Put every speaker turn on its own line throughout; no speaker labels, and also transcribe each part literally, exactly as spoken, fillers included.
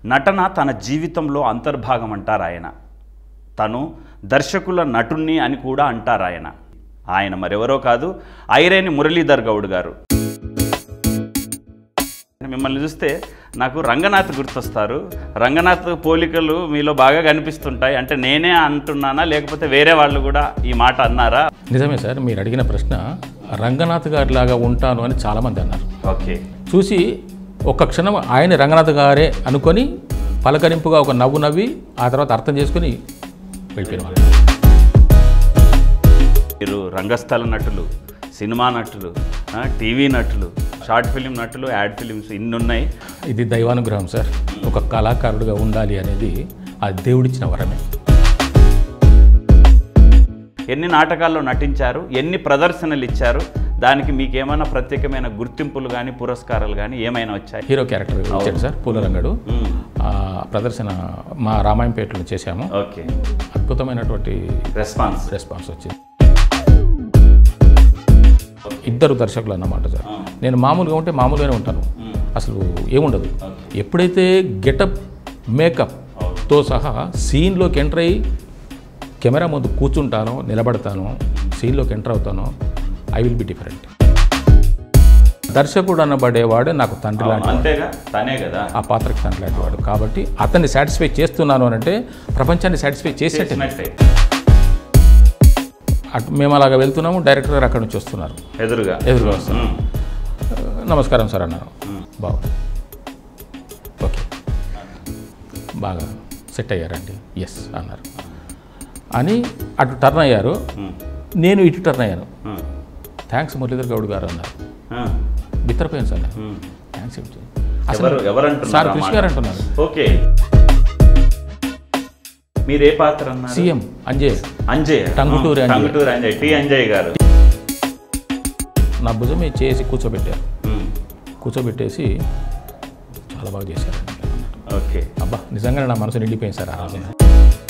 నటన తన జీవితంలో అంతర్భాగం అంటారు ఆయన. తను దర్శకుల నటుణ్ణి అని కూడా అంటారు ఆయన. ఆయన మరెవరో కాదు, ఐరేని మురళీధర్ గౌడ్ గారు. మిమ్మల్ని చూస్తే నాకు రంగనాథ్ గుర్తొస్తారు. రంగనాథ్ పోలికలు మీలో బాగా కనిపిస్తుంటాయి. అంటే నేనే అంటున్నానా లేకపోతే వేరే వాళ్ళు కూడా ఈ మాట అన్నారా?
నిజమే సార్, మీరు అడిగిన ప్రశ్న. రంగనాథ్ గారి లాగా ఉంటాను అని చాలామంది అన్నారు.
ఓకే. చూసి
ఒక్క క్షణం ఆయన రంగనాథ్ గారే అనుకొని పలకరింపుగా ఒక నవ్వు నవ్వి ఆ తర్వాత అర్థం చేసుకుని వెళ్ళిపోయిన వాళ్ళు.
మీరు రంగస్థల నటులు, సినిమా నటులు, టీవీ నటులు, షార్ట్ ఫిలిం నటులు, యాడ్ ఫిలిమ్స్ ఇన్ని ఉన్నాయి.
ఇది దైవానుగ్రహం సార్. ఒక కళాకారుడిగా ఉండాలి అనేది ఆ దేవుడిచ్చిన వరమే.
ఎన్ని నాటకాల్లో నటించారు, ఎన్ని ప్రదర్శనలు ఇచ్చారు, దానికి మీకేమైనా ప్రత్యేకమైన గుర్తింపులు కానీ పురస్కారాలు కానీ ఏమైనా వచ్చాయి?
హీరో క్యారెక్టర్ ఇచ్చాడు సార్ పూలరంగడు. ప్రదర్శన మా రామాయంపేటలో చేశాము.
ఓకే.
అద్భుతమైనటువంటి
రెస్పాన్స్
రెస్పాన్స్ వచ్చింది. ఇద్దరు దర్శకులు అన్నమాట సార్. నేను మామూలుగా ఉంటే మామూలుగానే ఉంటాను, అసలు ఏముండదు. ఎప్పుడైతే గెటప్ మేకప్తో సహా సీన్లోకి ఎంటర్ అయ్యి కెమెరా ముందు కూర్చుంటానో, నిలబడతానో, సీన్లోకి ఎంటర్ అవుతానో, ఐ విల్ బి డిఫరెంట్. దర్శకుడు అనబడేవాడు నాకు తండ్రి లాంటి, ఆ పాత్రకి తండ్రి లాంటి వాడు. కాబట్టి అతన్ని సాటిస్ఫై చేస్తున్నాను అని అంటే ప్రపంచాన్ని సాటిస్ఫై చేసేటట్టే. అటు మేము అలాగా వెళ్తున్నాము, డైరెక్టర్ గారు అక్కడి నుంచి వస్తున్నారు,
ఎదురుగా
ఎదురుగా వస్తున్నారు. నమస్కారం సార్ అన్నారు. బాగుంది, ఓకే, బాగా సెట్ అయ్యారండి, ఎస్ అన్నారు అని అటు టర్న్ అయ్యారు. నేను ఇటు టర్న్ అయ్యాను. థ్యాంక్స్ మురళీధర్ గౌడ్ గారు అన్నారు. బిత్తరపోయాను sir. Thanks sir Krishna garu అంటున్నారు.
ఓకే. మీరు ఏ పాత్ర అన్నారు?
సీఎం అంజయ్.
అంజయ్
టంగుటూరి
టంగుటూరి అంజయ్, టి అంజయ్ గారు.
నా భుజం మీద చేసి కూర్చోబెట్టారు. కూర్చోబెట్టేసి చాలా బాగా చేశారు.
ఓకే.
అబ్బా, నిజంగానే నా మనసు నిండిపోయింది సార్ ఆ రోజున.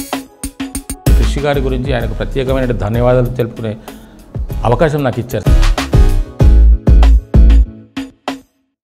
కృషి గారి గురించి ఆయనకు ప్రత్యేకమైన ధన్యవాదాలు తెలుపుకునే అవకాశం నాకు ఇచ్చారు.